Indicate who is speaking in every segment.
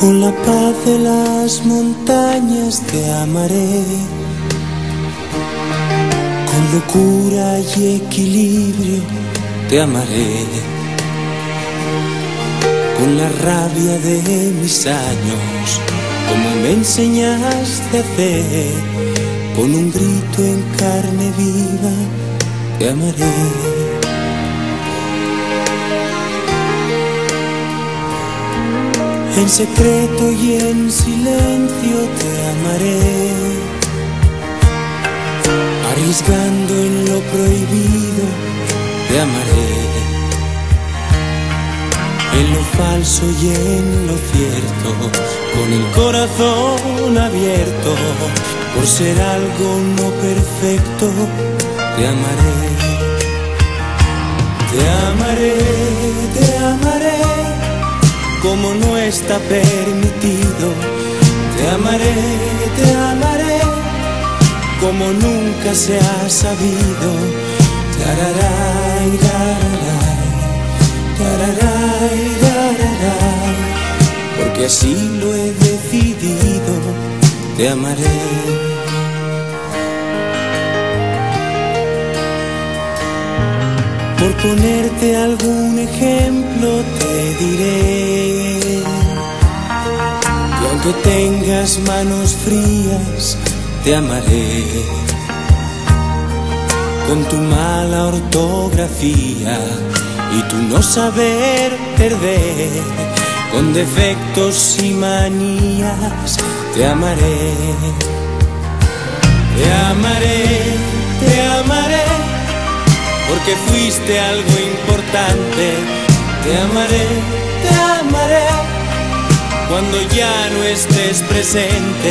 Speaker 1: Con la paz de las montañas te amaré, con locura y equilibrio te amaré, con la rabia de mis años, como me enseñaste a hacer, con un grito en carne viva te amaré. En secreto y en silencio te amaré, arriesgando en lo prohibido te amaré, en lo falso y en lo cierto, con el corazón abierto, por ser algo no perfecto te amaré. Te amaré, te amaré, como no está permitido. Te amaré, como nunca se ha sabido. Tararay, tararay, tararay, tararay, porque así lo he decidido. Te amaré. Por ponerte algún ejemplo te diré que aunque tengas manos frías te amaré, con tu mala ortografía y tu no saber perder, con defectos y manías te amaré. Te amaré, te amaré, porque fuiste algo importante. Te amaré, cuando ya no estés presente.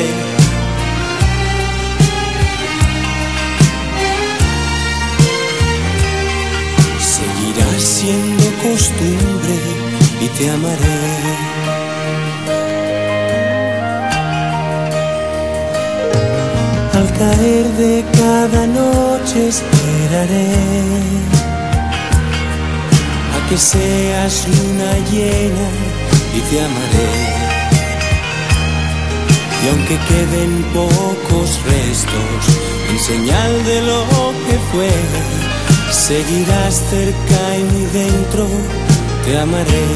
Speaker 1: Seguirá siendo costumbre y te amaré. Al caer de cada noche esperaré a que seas luna llena y te amaré. Y aunque queden pocos restos en señal de lo que fue, seguirás cerca y muy dentro. Te amaré.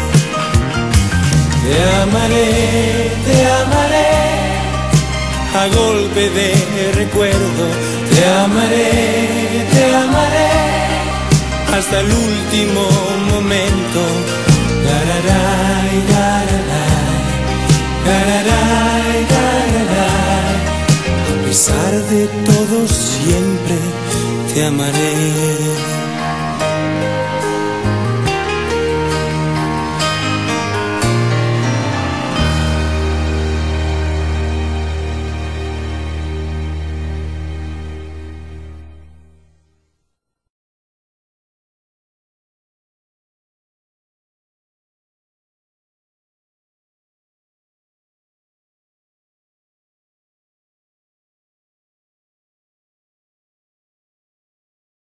Speaker 1: Te amaré, te amaré, a golpe de recuerdo. Te amaré, hasta el último momento. Tararay, tararay, tararay, tararay, a pesar de todo siempre te amaré.